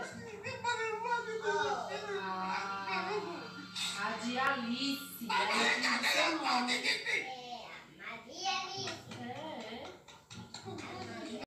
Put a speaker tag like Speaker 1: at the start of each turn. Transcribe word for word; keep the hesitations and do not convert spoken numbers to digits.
Speaker 1: Ah, a de Alice. Ela tinha o seu nome.